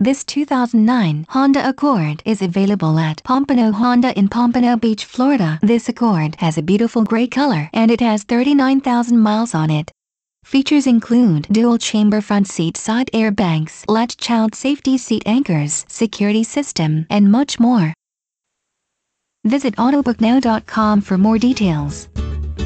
This 2009 Honda Accord is available at Pompano Honda in Pompano Beach, Florida. This Accord has a beautiful gray color and it has 39,000 miles on it. Features include dual-chamber front seat side airbags, latch child safety seat anchors, security system, and much more. Visit autobooknow.com for more details.